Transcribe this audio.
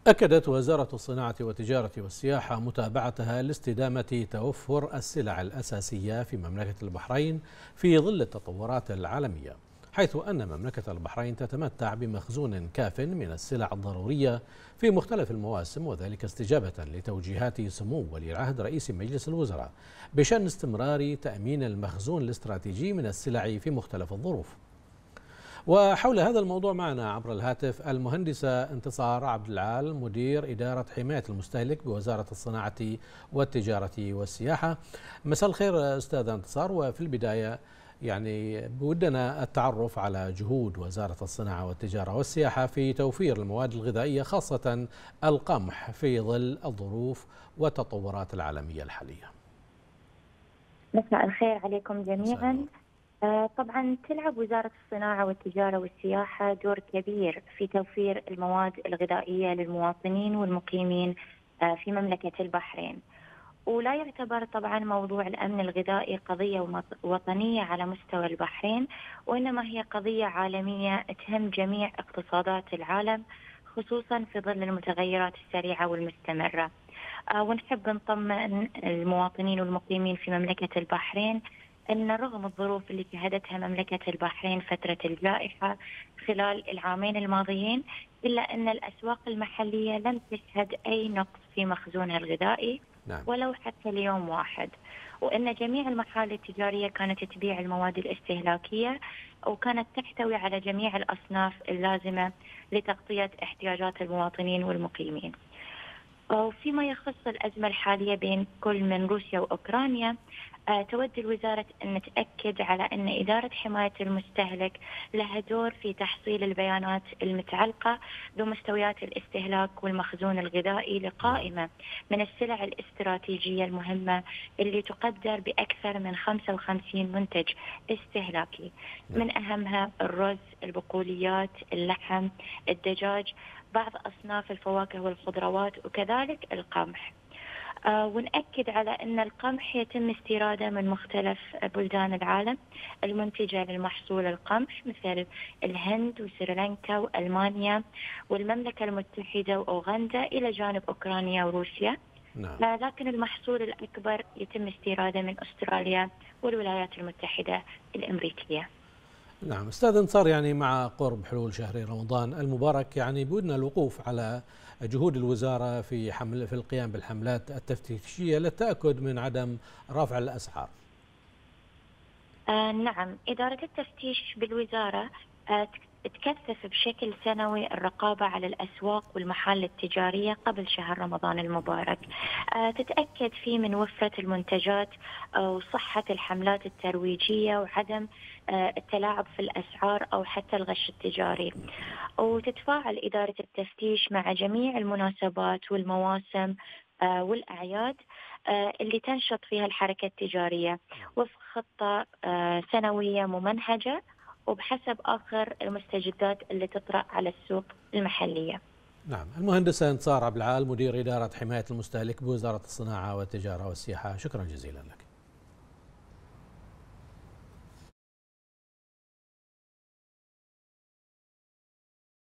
أكدت وزارة الصناعة والتجارة والسياحة متابعتها لاستدامة توفر السلع الأساسية في مملكة البحرين في ظل التطورات العالمية، حيث أن مملكة البحرين تتمتع بمخزون كاف من السلع الضرورية في مختلف المواسم، وذلك استجابة لتوجيهات سمو ولي العهد رئيس مجلس الوزراء بشأن استمرار تأمين المخزون الاستراتيجي من السلع في مختلف الظروف. وحول هذا الموضوع معنا عبر الهاتف المهندسة انتصار عبد العال، مدير إدارة حماية المستهلك بوزارة الصناعة والتجارة والسياحة. مساء الخير أستاذة انتصار، وفي البداية يعني بودنا التعرف على جهود وزارة الصناعة والتجارة والسياحة في توفير المواد الغذائية خاصة القمح في ظل الظروف والتطورات العالمية الحالية. مساء الخير عليكم جميعا. طبعا تلعب وزارة الصناعة والتجارة والسياحة دور كبير في توفير المواد الغذائية للمواطنين والمقيمين في مملكة البحرين، ولا يعتبر طبعا موضوع الأمن الغذائي قضية وطنية على مستوى البحرين، وإنما هي قضية عالمية تهم جميع اقتصادات العالم، خصوصا في ظل المتغيرات السريعة والمستمرة. ونحب نطمئن المواطنين والمقيمين في مملكة البحرين أن رغم الظروف اللي شهدتها مملكة البحرين فترة الجائحة خلال العامين الماضيين، إلا أن الأسواق المحلية لم تشهد أي نقص في مخزونها الغذائي ولو حتى ليوم واحد، وأن جميع المحال التجارية كانت تبيع المواد الاستهلاكية وكانت تحتوي على جميع الأصناف اللازمة لتغطية احتياجات المواطنين والمقيمين. وفيما يخص الأزمة الحالية بين كل من روسيا وأوكرانيا، تود الوزارة أن تأكد على أن إدارة حماية المستهلك لها دور في تحصيل البيانات المتعلقة بمستويات الاستهلاك والمخزون الغذائي لقائمة من السلع الاستراتيجية المهمة اللي تقدر بأكثر من 55 منتج استهلاكي، من أهمها الرز، البقوليات، اللحم، الدجاج، بعض أصناف الفواكه والخضروات، وكذلك القمح. ونأكد على أن القمح يتم استيراده من مختلف بلدان العالم المنتجة للمحصول القمح، مثل الهند وسريلانكا وألمانيا والمملكة المتحدة وأوغندا، إلى جانب أوكرانيا وروسيا. لكن المحصول الأكبر يتم استيراده من أستراليا والولايات المتحدة الأمريكية. نعم أستاذ انتصار، يعني مع قرب حلول شهر رمضان المبارك يعني بودنا الوقوف على جهود الوزارة في القيام بالحملات التفتيشية للتأكد من عدم رفع الأسعار. نعم، إدارة التفتيش بالوزارة تكثف بشكل سنوي الرقابة على الأسواق والمحال التجارية قبل شهر رمضان المبارك، تتأكد فيه من وفرة المنتجات وصحة الحملات الترويجية وعدم التلاعب في الأسعار أو حتى الغش التجاري. وتتفاعل إدارة التفتيش مع جميع المناسبات والمواسم والأعياد اللي تنشط فيها الحركة التجارية وفق خطة سنوية ممنهجة وبحسب آخر المستجدات اللي تطرأ على السوق المحلية. نعم، المهندسة انتصار عبد العال، مدير إدارة حماية المستهلك بوزارة الصناعة والتجارة والسياحة، شكرا جزيلا لك.